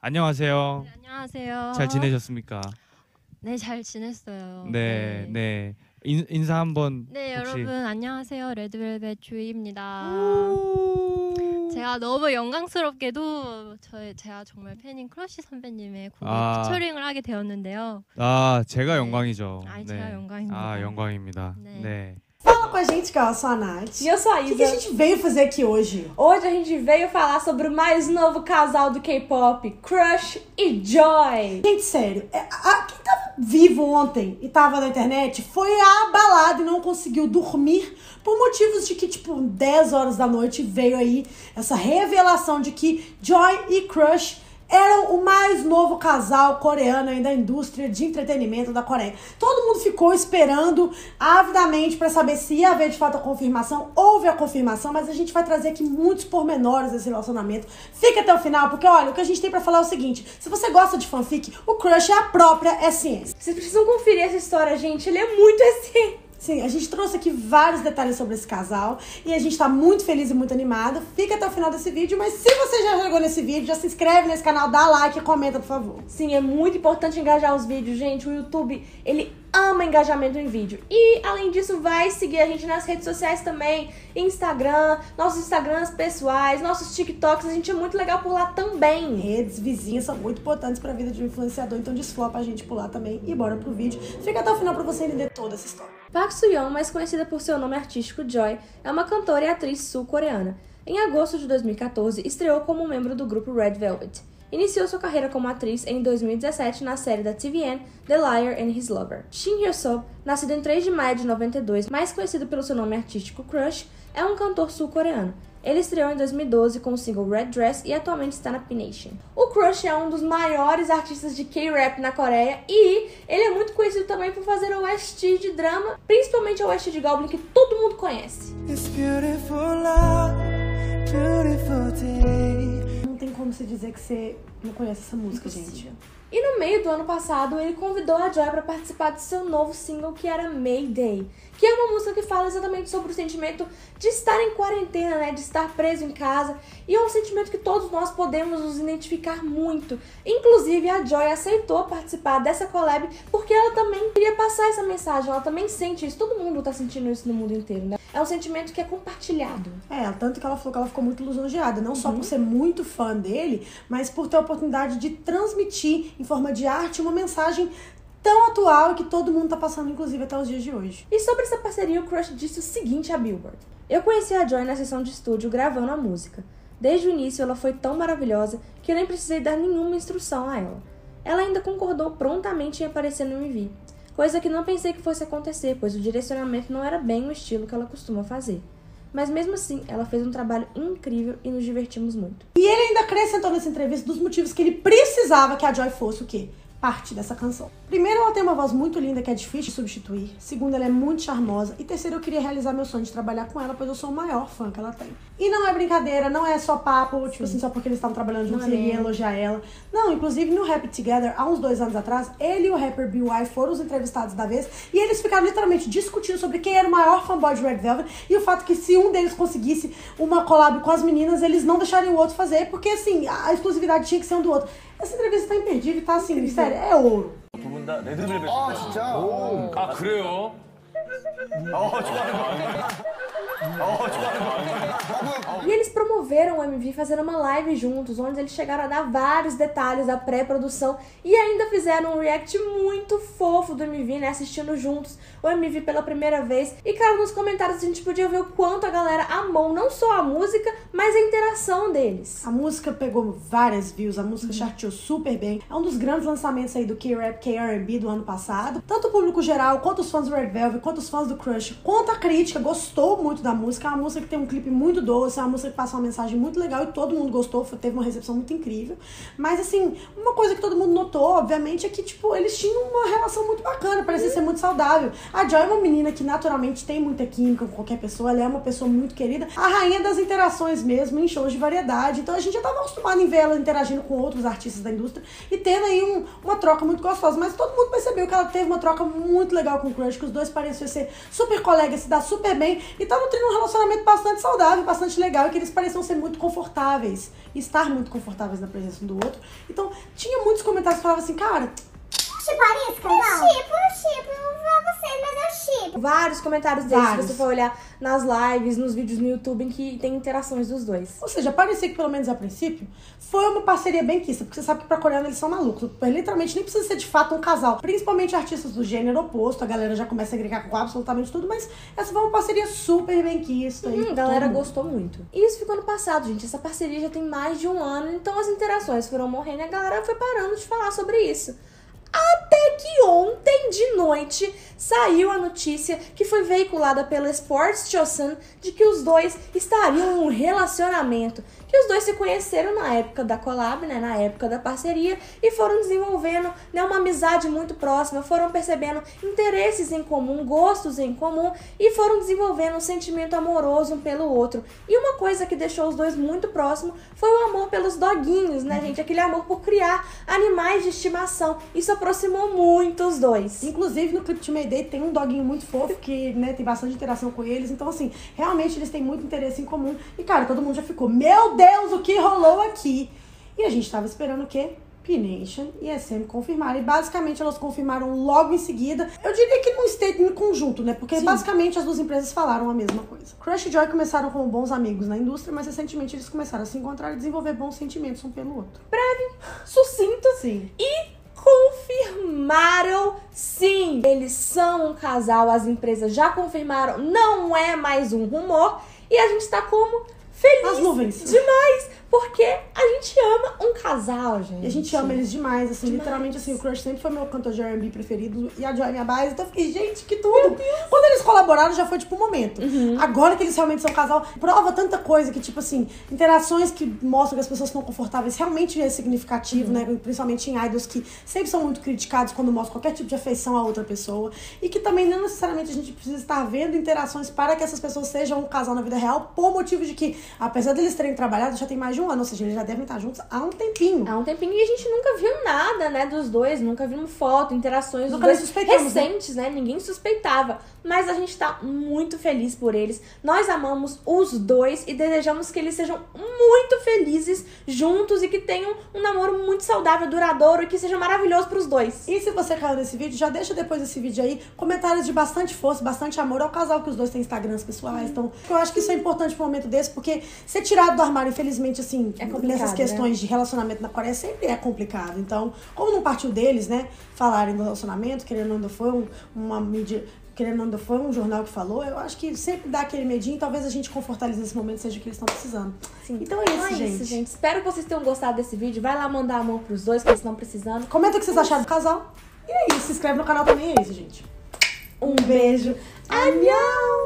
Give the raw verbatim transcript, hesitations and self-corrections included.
안녕하세요. 네, 안녕하세요. 잘 지내셨습니까? 네, 잘 지냈어요. 네, 네. 네. 인, 인사 한번 네, 혹시... 여러분 안녕하세요. 레드벨벳 주희입니다. 제가 너무 영광스럽게도 저희 제가 정말 팬인 크러쉬 선배님의 곡에 아. 피처링을 하게 되었는데요. 아, 제가 네. 영광이죠. 아, 네. 제가 영광입니다. 아, 영광입니다. 네. 네. Fala com a gente, que eu sou a Nath. E eu sou a O Isa. que, que a gente veio fazer aqui hoje? Hoje a gente veio falar sobre o mais novo casal do K-pop, Crush e Joy. Gente, sério, é, a, quem tava vivo ontem e tava na internet foi abalado e não conseguiu dormir por motivos de que, tipo, dez horas da noite veio aí essa revelação de que Joy e Crush eram o mais novo casal coreano aí da indústria de entretenimento da Coreia. Todo mundo ficou esperando avidamente para saber se ia haver de fato a confirmação. Houve a confirmação, mas a gente vai trazer aqui muitos pormenores desse relacionamento. Fica até o final, porque olha, o que a gente tem para falar é o seguinte: se você gosta de fanfic, o Crush é a própria é ciência. Vocês precisam conferir essa história, gente. Ele é muito assim. Sim, a gente trouxe aqui vários detalhes sobre esse casal e a gente tá muito feliz e muito animado. Fica até o final desse vídeo, mas se você já chegou nesse vídeo, já se inscreve nesse canal, dá like e comenta, por favor. Sim, é muito importante engajar os vídeos, gente. O YouTube, ele ama engajamento em vídeo. E, além disso, vai seguir a gente nas redes sociais também. Instagram, nossos Instagrams pessoais, nossos TikToks. A gente é muito legal por lá também. Redes vizinhas são muito importantes pra vida de um influenciador, então desflopa a gente por lá também e bora pro vídeo. Fica até o final pra você entender toda essa história. Park Soo-young, mais conhecida por seu nome artístico Joy, é uma cantora e atriz sul-coreana. Em agosto de dois mil e quatorze, estreou como membro do grupo Red Velvet. Iniciou sua carreira como atriz em dois mil e dezessete na série da T V N The Liar and His Lover. Shin Hyo-soo, nascido em três de maio de noventa e dois, mais conhecido pelo seu nome artístico Crush, é um cantor sul-coreano. Ele estreou em dois mil e doze com o single Red Dress e atualmente está na P-Nation. O Crush é um dos maiores artistas de K-rap na Coreia e ele é muito conhecido também por fazer O S T de drama, principalmente o O S T de Goblin, que todo mundo conhece. It's beautiful love, beautiful day. Não tem como você dizer que você não conhece essa música, Impossível. gente. E no meio do ano passado, ele convidou a Joy para participar de seu novo single, que era Mayday, que é uma música que fala exatamente sobre o sentimento de estar em quarentena, né, de estar preso em casa, e é um sentimento que todos nós podemos nos identificar muito. Inclusive, a Joy aceitou participar dessa collab porque ela também queria passar essa mensagem, ela também sente isso, todo mundo tá sentindo isso no mundo inteiro, né? É um sentimento que é compartilhado. É, tanto que ela falou que ela ficou muito lisonjeada, não uhum. só por ser muito fã dele, mas por ter a oportunidade de transmitir em forma de arte uma mensagem tão atual e que todo mundo tá passando, inclusive, até os dias de hoje. E sobre essa parceria, o Crush disse o seguinte à Billboard: eu conheci a Joy na sessão de estúdio gravando a música. Desde o início ela foi tão maravilhosa que eu nem precisei dar nenhuma instrução a ela. Ela ainda concordou prontamente em aparecer no M V, coisa que não pensei que fosse acontecer, pois o direcionamento não era bem o estilo que ela costuma fazer. Mas mesmo assim, ela fez um trabalho incrível e nos divertimos muito. E ele ainda acrescentou nessa entrevista dos motivos que ele precisava que a Joy fosse o quê? Parte dessa canção. Primeiro, ela tem uma voz muito linda que é difícil de substituir. Segundo, ela é muito charmosa. E terceiro, eu queria realizar meu sonho de trabalhar com ela, pois eu sou o maior fã que ela tem. E não é brincadeira, não é só papo, tipo assim, só porque eles estavam trabalhando juntos, ele ia elogiar ela. Não, inclusive no Happy Together, há uns dois anos atrás, ele e o rapper B Y foram os entrevistados da vez e eles ficaram literalmente discutindo sobre quem era o maior fanboy de Red Velvet e o fato que se um deles conseguisse uma collab com as meninas, eles não deixariam o outro fazer, porque assim, a exclusividade tinha que ser um do outro. Essa entrevista tá imperdível, tá assim, incrível. Sério, é ouro. 두 분 다 레드벨벳. 아 진짜? 오. 아 그래요? 어 좋아요. 어 좋아요. E eles promoveram o M V fazendo uma live juntos, onde eles chegaram a dar vários detalhes da pré-produção e ainda fizeram um react muito fofo do M V, né, assistindo juntos o M V pela primeira vez. E claro, nos comentários a gente podia ver o quanto a galera amou não só a música, mas a interação deles. A música pegou várias views, a música uhum. charteou super bem. É um dos grandes lançamentos aí do K-Rap, K-R and B do ano passado. Tanto o público geral, quanto os fãs do Red Velvet, quanto os fãs do Crush, quanto a crítica gostou muito da música. É uma música que tem um clipe muito doce, é uma música que passa uma mensagem muito legal e todo mundo gostou, teve uma recepção muito incrível. Mas assim, uma coisa que todo mundo notou, obviamente, é que tipo, eles tinham uma relação muito bacana, parecia ser muito saudável. A Joy é uma menina que naturalmente tem muita química com qualquer pessoa, ela é uma pessoa muito querida, a rainha das interações mesmo, em shows de variedade. Então a gente já estava acostumado em ver ela interagindo com outros artistas da indústria e tendo aí um, uma troca muito gostosa. Mas todo mundo percebeu que ela teve uma troca muito legal com o Crush, que os dois pareciam ser super colegas, se dá super bem. E tá nutrindo um relacionamento bastante saudável, bastante legal. E que eles pareciam ser muito confortáveis. E estar muito confortáveis na presença um do outro. Então, tinha muitos comentários que falavam assim, cara... Tipo, esse casal? Eu chipo, eu chipo, não vou a vocês, mas eu chipo. Vários comentários deles, Vários. se você for olhar nas lives, nos vídeos no YouTube, em que tem interações dos dois. Ou seja, parecia que, pelo menos a princípio, foi uma parceria bem quista. Porque você sabe que pra coreano eles são malucos. Literalmente, nem precisa ser de fato um casal. Principalmente artistas do gênero oposto. A galera já começa a agregar com absolutamente tudo. Mas essa foi uma parceria super bem quista. Hum, e a galera todo mundo- gostou muito. E isso ficou no passado, gente. Essa parceria já tem mais de um ano, então as interações foram morrendo e a galera foi parando de falar sobre isso. Até que ontem de noite saiu a notícia que foi veiculada pela Sports Chosun de que os dois estariam em um relacionamento. Que os dois se conheceram na época da collab, né, na época da parceria, e foram desenvolvendo, né, uma amizade muito próxima, foram percebendo interesses em comum, gostos em comum, e foram desenvolvendo um sentimento amoroso um pelo outro. E uma coisa que deixou os dois muito próximos foi o amor pelos doguinhos, né, gente? Aquele amor por criar animais de estimação. Isso aproximou muito os dois. Inclusive, no clipe de Mayday tem um doguinho muito fofo, que, né, tem bastante interação com eles. Então, assim, realmente eles têm muito interesse em comum. E, cara, todo mundo já ficou, meu Deus, o que rolou aqui? E a gente tava esperando o quê? P-Nation e S M confirmaram. E basicamente elas confirmaram logo em seguida. Eu diria que num statement conjunto, né? Porque Sim. basicamente as duas empresas falaram a mesma coisa. Crush e Joy começaram como bons amigos na indústria, mas recentemente eles começaram a se encontrar e desenvolver bons sentimentos um pelo outro. Sucinto. Sim. E confirmaram, sim, eles são um casal, as empresas já confirmaram, não é mais um rumor, e a gente tá como? Feliz As nuvens. demais, porque a gente ama um casal, gente. E a gente ama eles demais, assim, literalmente, assim, o Crush sempre foi meu cantor de R and B preferido e a Joy minha base, então eu fiquei, gente, que tudo! Quando eles colaboraram já foi, tipo, um momento. Agora que eles realmente são um casal, prova tanta coisa que, tipo assim, interações que mostram que as pessoas estão confortáveis realmente é significativo, né, principalmente em idols que sempre são muito criticados quando mostram qualquer tipo de afeição a outra pessoa e que também não necessariamente a gente precisa estar vendo interações para que essas pessoas sejam um casal na vida real, por motivo de que, apesar deles terem trabalhado, já tem mais de um ano, ou seja, eles já devem estar juntos há um tempinho. Há um tempinho e a gente nunca viu nada, né, dos dois, nunca vimos foto, interações dos Nunca nem dois suspeitamos, né? recentes, né? Ninguém suspeitava. Mas a gente tá muito feliz por eles. Nós amamos os dois e desejamos que eles sejam muito felizes juntos e que tenham um namoro muito saudável, duradouro e que seja maravilhoso pros dois. E se você caiu nesse vídeo, já deixa depois desse vídeo aí comentários de bastante força, bastante amor ao casal, que os dois têm Instagrams pessoais. Então, eu acho que isso é importante pro momento desse, porque ser tirado do armário, infelizmente, assim, É complicado, nessas questões de relacionamento na Coreia sempre é complicado. Então, como não partiu deles, né, falarem do relacionamento, querendo ou não foi um, uma mídia... Querendo ou não, foi um jornal que falou, eu acho que sempre dá aquele medinho, talvez a gente confortalize nesse momento, seja o que eles estão precisando. Sim. Então é isso, Então é gente. isso, gente. Espero que vocês tenham gostado desse vídeo. Vai lá mandar amor pros dois, que eles estão precisando. Comenta o que vocês acharam do casal. E é isso, se inscreve no canal também, é isso, gente. Um beijo. Annyeong!